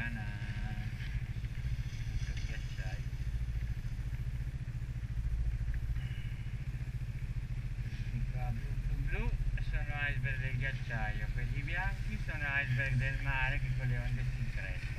strana, tutto ghiacciai. Questi qua blu sono iceberg del ghiacciaio, quelli bianchi sono iceberg del mare che con le onde si increstano.